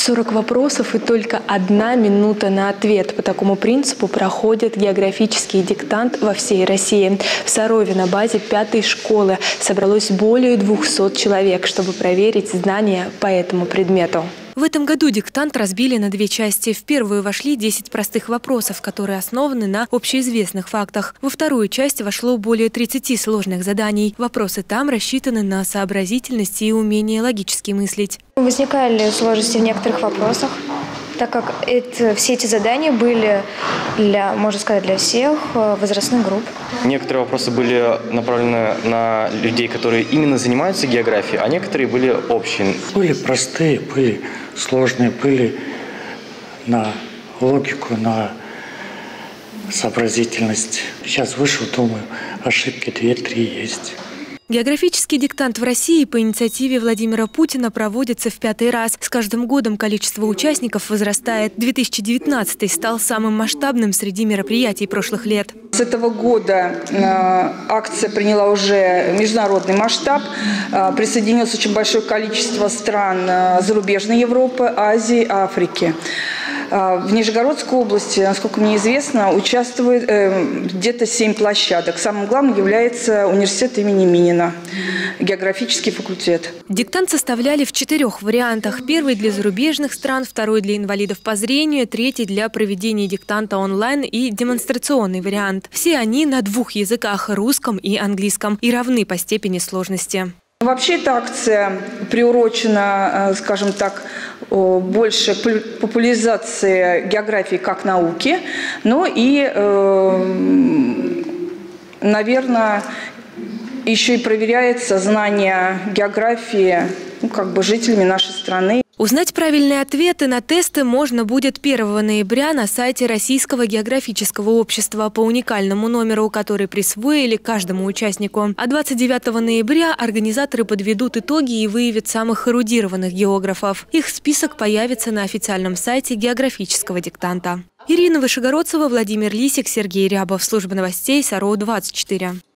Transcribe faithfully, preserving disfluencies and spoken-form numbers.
сорок вопросов и только одна минута на ответ. По такому принципу проходит географический диктант во всей России. В Сарове на базе пятой школы собралось более двухсот человек, чтобы проверить знания по этому предмету. В этом году диктант разбили на две части. В первую вошли десять простых вопросов, которые основаны на общеизвестных фактах. Во вторую часть вошло более тридцати сложных заданий. Вопросы там рассчитаны на сообразительность и умение логически мыслить. Возникали сложности в некоторых вопросах, так как это, все эти задания были, для, можно сказать, для всех возрастных групп. Некоторые вопросы были направлены на людей, которые именно занимаются географией, а некоторые были общие. Были простые, были сложные, были на логику, на сообразительность. Сейчас вышел, думаю, ошибки две-три есть. Географический диктант в России по инициативе Владимира Путина проводится в пятый раз. С каждым годом количество участников возрастает. две тысячи девятнадцатый стал самым масштабным среди мероприятий прошлых лет. С этого года акция приняла уже международный масштаб. Присоединилось очень большое количество стран зарубежной Европы, Азии, Африки. В Нижегородской области, насколько мне известно, участвует э, где-то семь площадок. Самым главным является университет имени Минина, географический факультет. Диктант составляли в четырех вариантах. Первый для зарубежных стран, второй для инвалидов по зрению, третий для проведения диктанта онлайн и демонстрационный вариант. Все они на двух языках – русском и английском, и равны по степени сложности. Вообще эта акция приурочена, скажем так, больше к популяризации географии как науки, но и, наверное, еще и проверяется знание географии, ну, как бы жителями нашей страны. Узнать правильные ответы на тесты можно будет первого ноября на сайте Российского географического общества по уникальному номеру, который присвоили каждому участнику. А двадцать девятого ноября организаторы подведут итоги и выявят самых эрудированных географов. Их список появится на официальном сайте географического диктанта. Ирина Вышегородцева, Владимир Лисик, Сергей Рябов. Служба новостей Саро двадцать четыре.